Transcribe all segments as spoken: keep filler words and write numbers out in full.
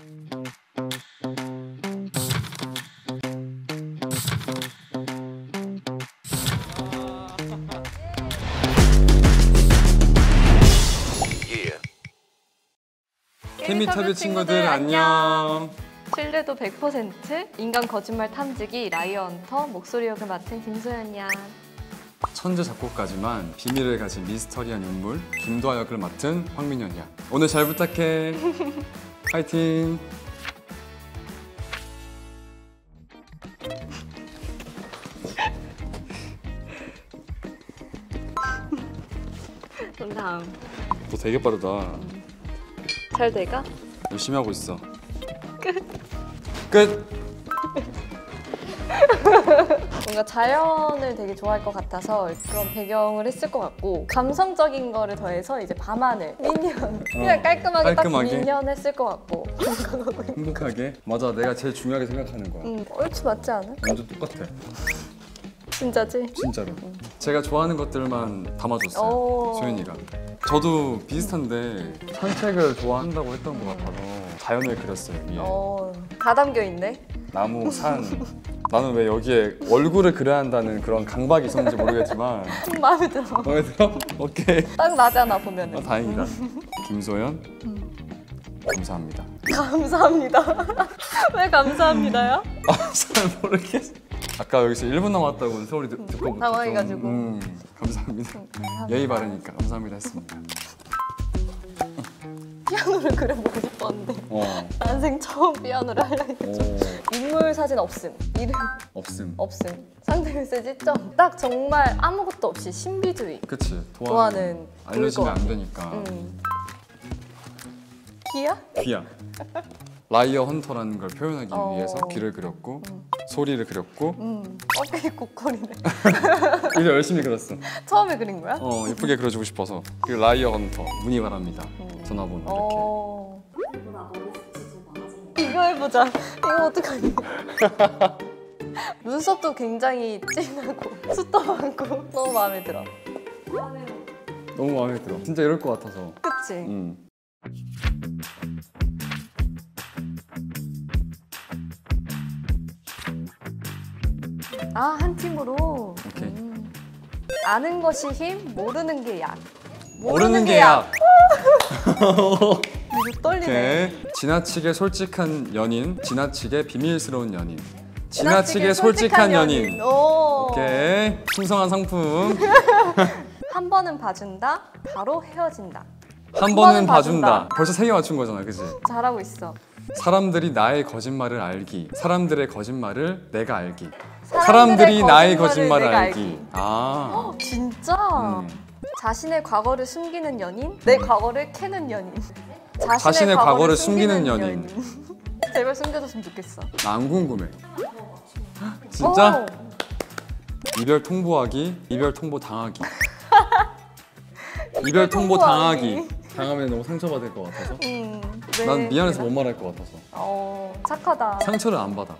케미터뷰 친구들 안녕. 신뢰도 백 퍼센트 인간 거짓말 탐지기 라이어 헌터 목소리 역을 맡은 김소연이야. 천재 작곡가지만 비밀을 가진 미스터리한 인물 김도아 역을 맡은 황민현이야. 오늘 잘 부탁해. 파이팅. 그럼 다음. 너 되게 빠르다. 음. 잘 돼가? 열심히 하고 있어. 끝. 끝. 뭔가 자연을 되게 좋아할 것 같아서 그런 배경을 했을 것 같고 감성적인 거를 더해서 이제 밤하늘, 민현 그냥 어, 깔끔하게, 깔끔하게 딱 민현 했을 것 같고 행복하게? 맞아, 내가 제일 중요하게 생각하는 거야. 응, 얼추 맞지 않아? 완전 똑같아. 진짜지? 진짜로. 응. 제가 좋아하는 것들만 담아줬어요, 오. 소연이가. 저도 비슷한데 산책을 좋아한다고 했던 것 같아서 자연을 그렸어요, 위에. 어, 다 담겨있네. 나무, 산. 나는 왜 여기에 얼굴을 그려야 한다는 그런 강박이 있었는지 모르겠지만 마음에 들어. 마음에 들어? 오케이. 딱 나잖아 보면은. 아, 다행이다. 김소연, 음. 감사합니다. 감사합니다. 왜 감사합니다요? 아, 잘 모르겠어. 아까 여기서 일 분 남았다고 소리 듣, 듣고 당황해가지고. 음, 감사합니다. 음, 감사합니다. 예의 바르니까 감사합니다 했습니다. 피아노를 그려보고 싶었는데 어. 난생 처음 피아노를 하려 했죠. 인물 사진 없음, 이름 없음. 없음, 상대 메시지 점. 딱 정말 아무것도 없이 신비주의. 그치. 도안은 알려지면 안 되니까. 음. 귀야? 귀야. 라이어 헌터라는 걸 표현하기 어. 위해서 귀를 그렸고 음. 소리를 그렸고 음. 어깨 고퀄이네. 이제 열심히 그렸어. 처음에 그린 거야? 어, 예쁘게 그려주고 싶어서. 그리고 라이어 헌터 문의 바랍니다. 음. 전화번호 이렇게. 어. 이거 해보자. 이거 어떡하니? 눈썹도 굉장히 진하고 숱도 많고 너무 마음에 들어. 너무 마음에 들어. 진짜 이럴 것 같아서. 그치? 음. 아, 한 팀으로. 오케이. 음. 아는 것이 힘, 모르는 게 약. 모르는 게 약. 이거 떨리네. 오케이. 지나치게 솔직한 연인, 지나치게 비밀스러운 연인. 지나치게, 지나치게 솔직한, 솔직한 연인. 연인. 오. 오케이. 풍성한 상품. 한 번은 봐준다, 바로 헤어진다. 한 번은 번은 봐준다. 봐준다. 벌써 세 개 맞춘 거잖아, 그치? 잘하고 있어. 사람들이 나의 거짓말을 알기. 사람들의 거짓말을 내가 알기. 사람들의 사람들이 나의 거짓말을 거짓말을 내가 알기. 알기. 아. 어, 진짜? 음. 자신의 과거를 숨기는 연인, 내 과거를 캐는 연인. 자신의, 자신의 과거를 숨기는 연인. 제발 숨겨줬으면 좋겠어. 나 안 궁금해. 진짜? 오. 이별 통보하기, 이별 통보 당하기. 이별 통보 당하기. 당하면 너무 상처받을 것 같아서. 음, 네. 난 미안해서 못 말할 것 같아서. 어, 착하다. 상처를 안 받아.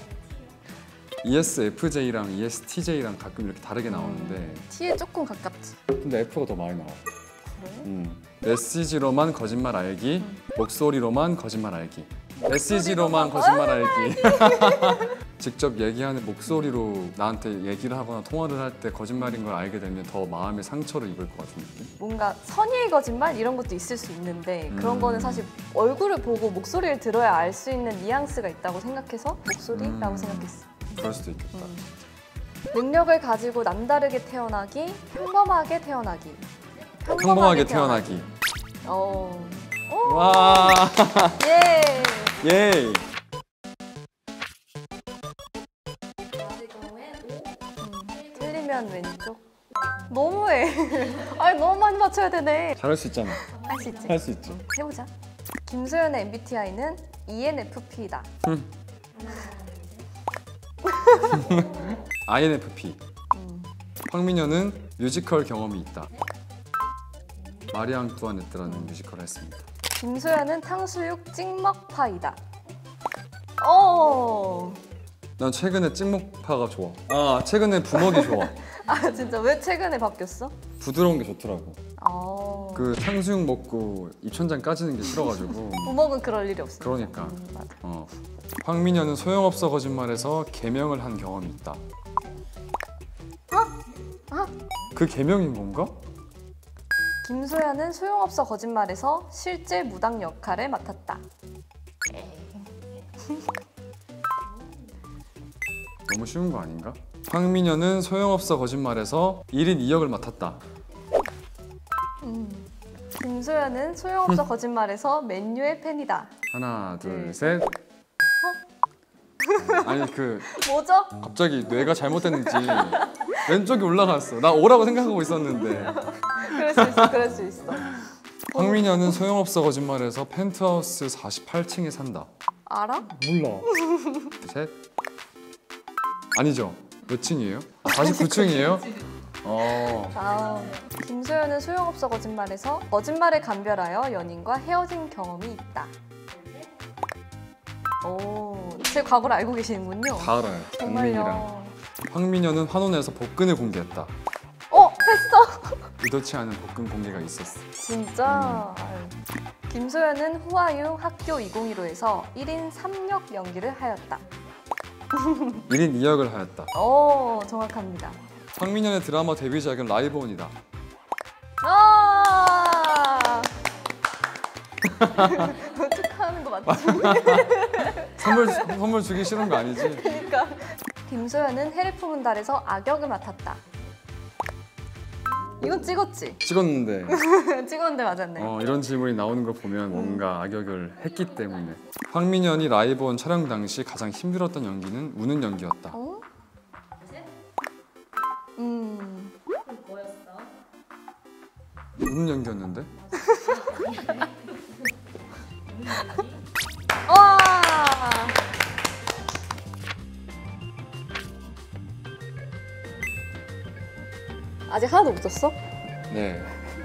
이에스에프제이랑 이에스티제이랑 가끔 이렇게 다르게 나오는데 T에 조금 가깝지. 근데 F가 더 많이 나와. 그래? 음. 메시지로만 거짓말 알기, 음. 목소리로만 거짓말 알기. 메시지로만 거짓말 알기. 직접 얘기하는 목소리로 나한테 얘기를 하거나 통화를 할 때 거짓말인 걸 알게 되면 더 마음의 상처를 입을 것 같은 느낌? 뭔가 선의의 거짓말 이런 것도 있을 수 있는데 그런 음. 거는 사실 얼굴을 보고 목소리를 들어야 알 수 있는 뉘앙스가 있다고 생각해서 목소리라고 음. 생각했어. 그럴 수도 있겠다. 음. 능력을 가지고 남다르게 태어나기, 평범하게 태어나기. 평범하게 태어나기. 어. 와. 예. 예이. 음, 틀리면 왼쪽. 너무해. 아니 너무 많이 맞춰야 되네. 잘할 수 있잖아. 할 수 있지. 할 수 있지. 해보자. 김소연의 엠비티아이는 이엔에프피다. 아이엔에프피. 음. 황민현은 뮤지컬 경험이 있다. 마리 앙뚜아네트라는 뮤지컬을 했습니다. 김소연은 탕수육 찍먹파이다. 어. 난 최근에 찍먹파가 좋아. 아, 최근에 부먹이 좋아. 아 진짜 왜 최근에 바뀌었어? 부드러운 게 좋더라고. 어. 그 탕수육 먹고 입천장 까지는 게 싫어가지고. 부먹은 그럴 일이 없어. 그러니까. 음, 맞아. 어. 황민현은 소용없어 거짓말해서 개명을 한 경험이 있다. 아? 그 개명인 건가? 김소연은 소용없어 거짓말에서 실제 무당 역할을 맡았다. 너무 쉬운 거 아닌가? 황민현은 소용없어 거짓말에서 일 인 이 역을 맡았다. 음. 김소연은 소용없어 거짓말에서 맨유의 팬이다. 하나, 둘, 둘, 셋. 어? 아니 그 뭐죠? 갑자기 뇌가 잘못됐는지 왼쪽이 올라갔어. 나 오라고 생각하고 있었는데. 그럴 수 있어, 그럴 수 있어. 황민현은 소용없어 거짓말에서 펜트하우스 사십팔 층에 산다. 알아? 몰라. 셋. 아니죠. 몇 층이에요? 사십구 층이에요? 어. 아, 김소연은 소용없어 거짓말에서 거짓말을 감별하여 연인과 헤어진 경험이 있다. 오, 제 과거를 알고 계시는군요. 다 알아요. 강민이랑. 정말요. 황민현은 환혼에서 복근을 공개했다. 어, 했어. 의도치 않은 복근 공개가 있었어. 진짜. 아유. 김소연은 후아유 학교 이천십오에서 일 인 삼 역 연기를 하였다. 일 인 이 역을 하였다. 오, 정확합니다. 황민현의 드라마 데뷔작은 라이브온이다. 아! 축하하는 거 맞지? 선물 선물 주기 싫은 거 아니지? 그러니까 김소연은 해를 품은 달에서 악역을 맡았다. 이건 찍었지? 찍었는데 찍었는데 맞았네. 어, 이런 질문이 나오는 걸 보면 뭔가 악역을 했기 때문에. 황민현이 라이브온 촬영 당시 가장 힘들었던 연기는 우는 연기였다. 어? 음. 우는 연기였는데? 와! 아직 하나도 못 줬어? 네.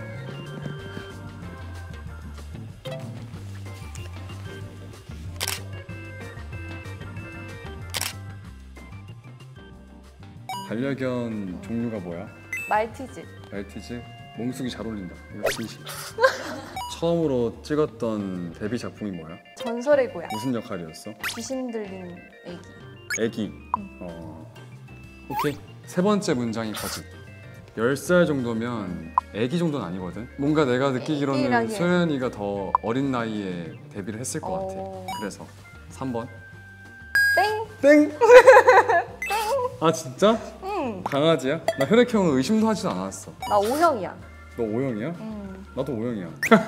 반려견 종류가 뭐야? 말티즈. 말티즈? 몽숙이 잘 어울린다. 이거 진심. 처음으로 찍었던 데뷔 작품이 뭐야? 전설의 고향. 무슨 역할이었어? 귀신 들린 애기. 애기. 어. 오케이. 세 번째 문장이 거짓. 열 살 정도면 애기 정도는 아니거든. 뭔가 내가 느끼기로는 애기라기엔. 소연이가 더 어린 나이에 데뷔를 했을 것 어. 같아. 그래서 삼 번. 땡! 땡. 아 진짜? 응. 강아지야? 나 혈액형을 의심도 하진 않았어. 나 오형이야. 너 오형이야? 응. 나도 오형이야.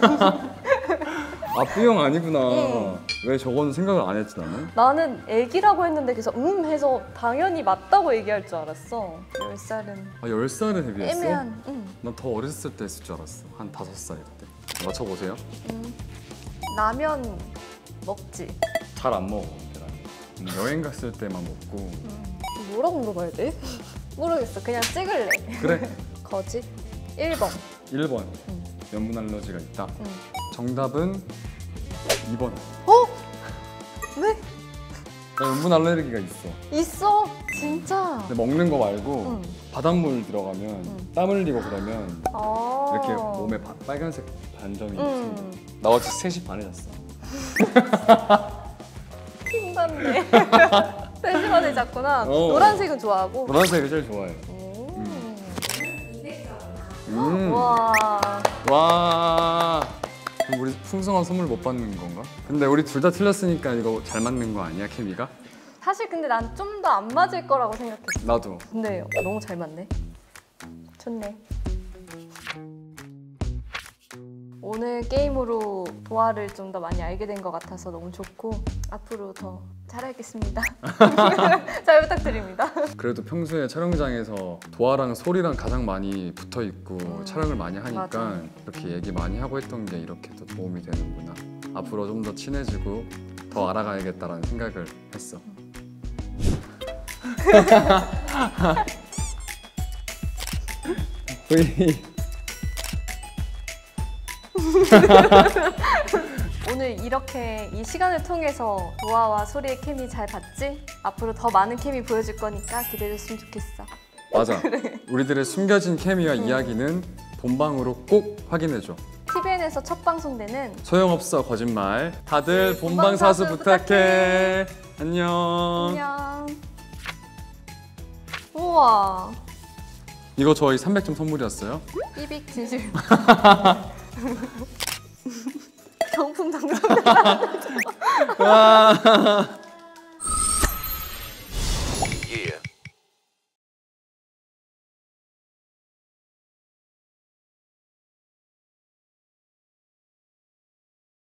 아 B형 아니구나. 응. 왜 저거는 생각을 안 했지 나는? 나는 애기라고 했는데 그래서 음 해서 당연히 맞다고 얘기할 줄 알았어. 열 살은 아 열 살에 데뷔했어? 애매한. 응. 난 더 어렸을 때 했을 줄 알았어. 한 다섯 살 때. 맞춰보세요. 음. 라면 먹지. 잘 안 먹어. 계란. 음, 여행 갔을 때만 먹고. 음. 뭐라고 물어봐야 돼? 모르겠어. 그냥 찍을래. 그래. 거짓. 일 번. 일 번. 응. 염분 알러지가 있다. 응. 정답은 이 번. 어? 왜? 나 염분 알레르기가 있어. 있어. 진짜. 근데 먹는 거 말고 응. 바닷물 들어가면 응. 땀 흘리고 그러면 아. 이렇게 몸에 바- 빨간색 반점이 응. 생겨. 나 어제 세 시 반에 잤어. 핑받네. 세시반에 잤구나. 어. 노란색은 좋아하고. 노란색을 제일 좋아해. 오. 음. 와. 와. 그럼 우리 풍성한 선물 못 받는 건가? 근데 우리 둘 다 틀렸으니까 이거 잘 맞는 거 아니야, 케미가? 사실 근데 난 좀 더 안 맞을 거라고 생각했어. 나도. 근데 너무 잘 맞네. 좋네. 오늘 게임으로 도화를 좀 더 많이 알게 된 것 같아서 너무 좋고 앞으로 더 잘하겠습니다. 잘 부탁드립니다. 그래도 평소에 촬영장에서 도아랑 소리랑 가장 많이 붙어 있고 음, 촬영을 많이 하니까 맞아. 이렇게 얘기 많이 하고 했던 게 이렇게 또 도움이 되는구나. 앞으로 좀 더 친해지고 더 알아가야겠다라는 생각을 했어. V 오늘 이렇게 이 시간을 통해서 도화와 소리의 케미 잘 봤지? 앞으로 더 많은 케미 보여줄 거니까 기대해줬으면 좋겠어. 맞아. 우리들의 숨겨진 케미와 이야기는 본방으로 꼭 확인해줘. 티비엔에서 첫 방송되는 소용없어 거짓말. 다들 본방 사수 부탁해. 안녕. 안녕. 우와. 이거 저희 삼백 점 선물이었어요. 삐빅 진실. 경품 당첨. 와.